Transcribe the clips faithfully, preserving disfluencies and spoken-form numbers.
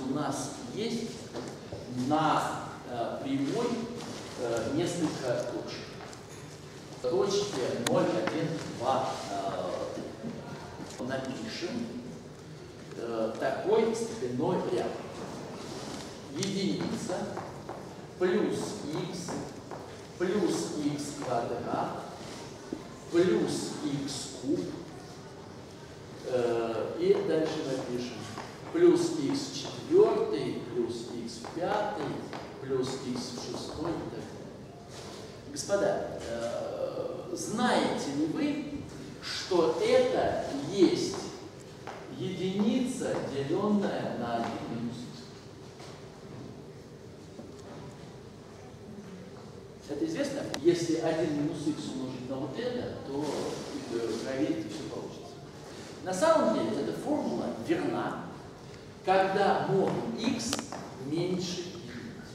у нас есть на э, прямой э, несколько точек. Точки ноль, один, два э, напишем э, такой степенной ряд. Единица плюс х плюс х квадрат плюс х куб. Э, и дальше напишем плюс х четвертый плюс х пятый плюс х шестой и так далее. Господа, э, знаете ли вы, что это есть единица, деленная на один минус х? Это известно? Если один минус х умножить на вот это, то э, проверьте, все получится. На самом деле эта формула верна, когда модуль х меньше единицы.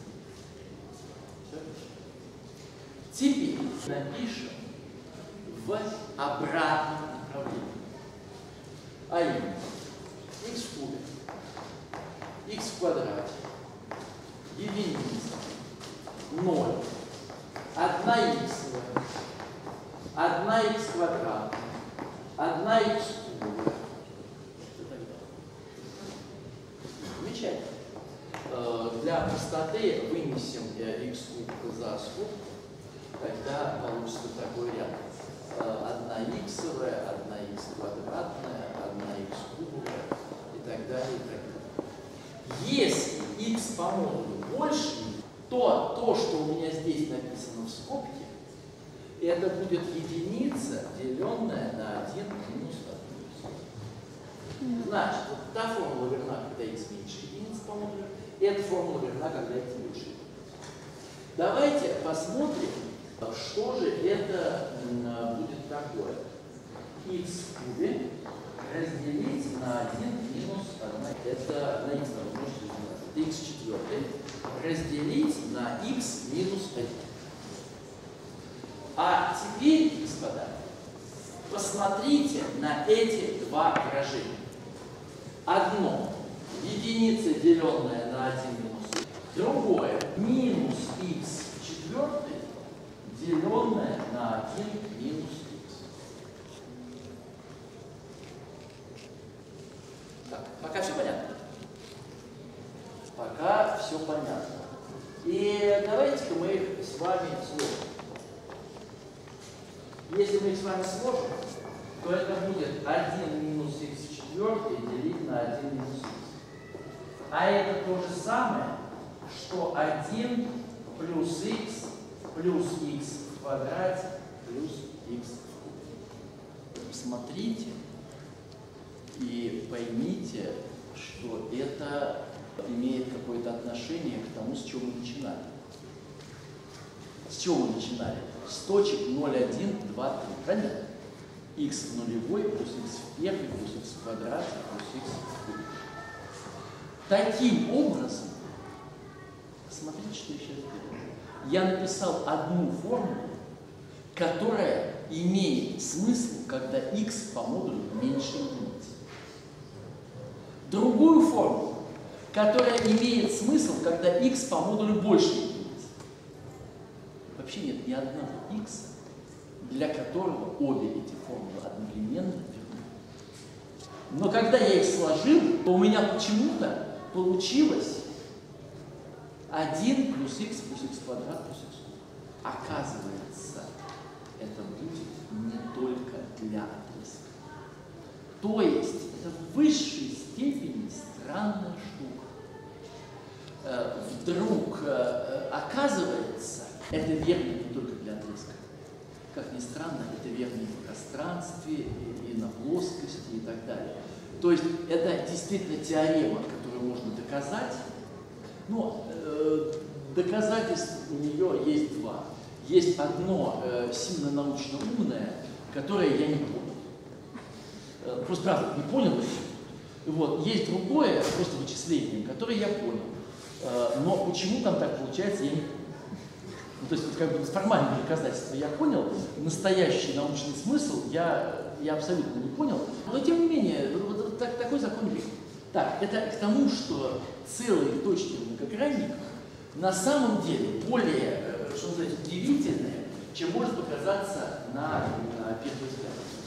Теперь напишем в обратном направлении. А именно, х в кубе, х в квадрате, единица, ноль, одна х, одна х квадрат, одна х куб. Замечательно. Для простоты вынесем х куб за скоб, тогда получится такой ряд. Одна иксовая, одна х квадратная, одна х кубовая и так далее, и так далее. Если х по модулю больше, то то, что у меня здесь написано в скобке, это будет единица, деленная на один минус один. Значит, вот та формула верна, когда х меньше единицы по модулю, и эта формула верна, когда х больше единицы. Давайте посмотрим, что же это будет такое. Х в кубе разделить на один минус один. Это на х умножить на двенадцать. Это х четвертый разделить на х минус один. А теперь, господа, посмотрите на эти два выражения. Одно – единица, деленная на один минус один. Другое – минус х четвертый, деленное на один минус х. Так, пока все понятно? Пока все понятно. И давайте-ка мы их с вами сложим. Если мы их с вами сложим, то это будет один минус х четвертый делить на один минус х. А это то же самое, что один плюс х плюс х в квадрате плюс х в кубе. Посмотрите и поймите, что это имеет какое-то отношение к тому, с чего мы начинали. С чего мы начинали? С точек ноль, один, два, три. Правильно? Х в нулевой плюс х в первый плюс х в квадрате плюс х в кубе. Таким образом, смотрите, что я сейчас делаю. Я написал одну формулу, которая имеет смысл, когда х по модулю меньше единицы. Другую формулу, которая имеет смысл, когда х по модулю больше единицы. Вообще нет ни одного х, для которого обе эти формулы одновременно верны. Но когда я их сложил, то у меня почему-то получилось один плюс х плюс х квадрат плюс х куб. Оказывается, это будет не только для отрезка. То есть это в высшей степени странная штука. Вдруг оказывается, это верно не только для отрезка. Как ни странно, это верно и в пространстве, и на плоскости, и так далее. То есть это действительно теорема, которую можно доказать. Но э, доказательств у нее есть два. Есть одно э, сильно научно умное, которое я не понял. Э, просто правда не понял. Вот. Есть другое, просто вычисление, которое я понял. Э, но почему там так получается, я не понял. Ну, то есть вот, как бы формальные доказательства я понял, настоящий научный смысл я, я абсолютно не понял. Но тем не менее, вот, так, такой закон есть. Так, это к тому, что целые точки в многогранниках на самом деле более, что называется, удивительные, чем может показаться на, на первый взгляд.